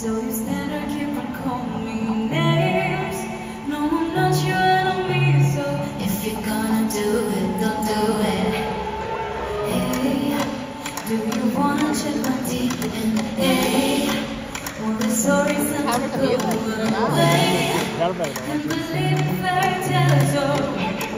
So you stand or keep on calling me names. No, I'm not your enemy. So if you're gonna do it, don't do it. Hey, do you wanna check my DNA? All the stories that go away. And believe in fairy tales.